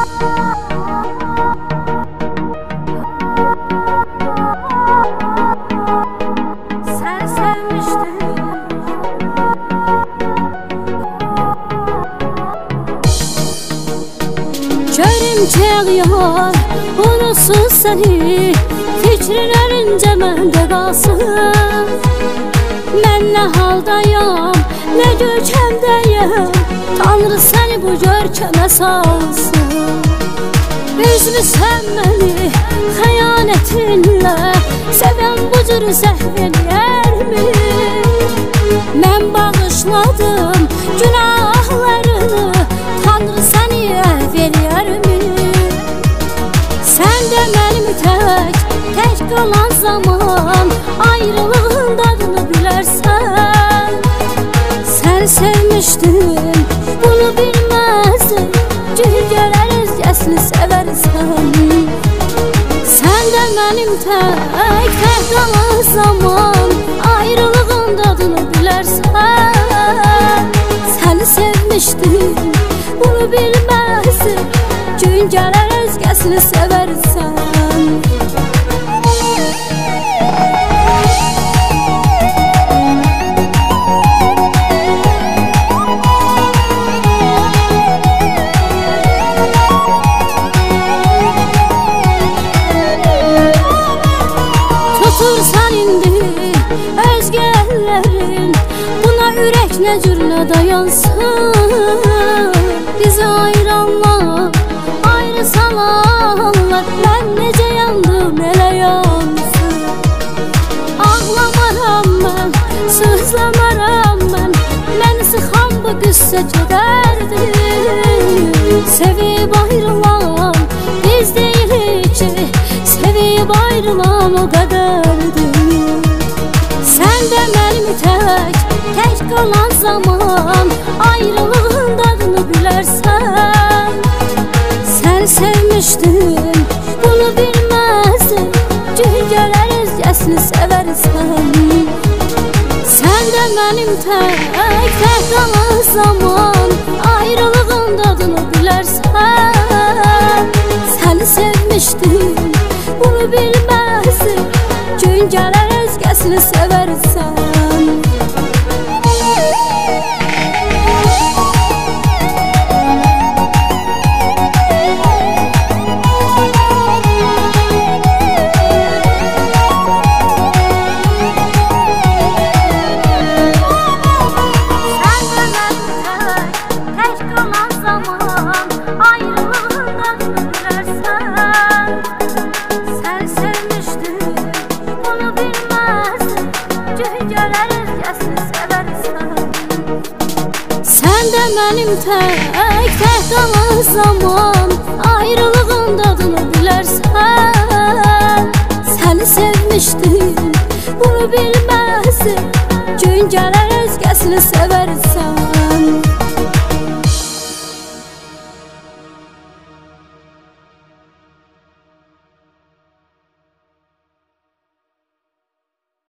Sen sevmiştin. Görümcek yar unutsun seni, fikirlerince mende kalsın. Ben ne haldayım, ne görkemdeyim, Tanrı seni bu görkeme salsın. Üzmüsən məni xəyanətinlə, sevən bu cür zəhv eləyərmi? Mən bağışladım günahlarını, Tanrı səni əfv eləyərmi? Sən də mənim tək qalan zaman, ayrılığın dadını bilərsən. Sən sevmişdin, bunu bilməzdin, gül gələr özgəsini sevərsən. Sən də mənim tək qalan zaman, ayrılığın dadını bilərsən. Səni sevmişdin, bunu bilməzdin, gün gələr özgəsini sevərsən. Tutursan indi özgə əllərin, buna ürək nə cür nə dayansın. Bizi ayıranlar, ayrı salanlar, mən necə yandım elə yansın. Ağlamaram mən, sızlamaram mən, məni sıxan bu qüssə kədərdir. Sevib ayrılan biz deyilik ki, sevib ayrılan o qədərdir. Sən də mənim tək qalan zaman, ayrılığın dadını bilərsən. Sən sevmişdin, bunu bilməzdin, gül gələr özgəsini sevərsən. Sən də mənim tək qalan zaman, ayrılığın dadını bilərsən. Səni sevmişdin, bunu bilməzdin, gün gələr özgəsini sevərsən. Sən də mənim tək qalan zaman, ayrılığın dadını bilərsən. Səni sevmişdin, bunu bilməzdin, gün gələr özgəsini sevərsən.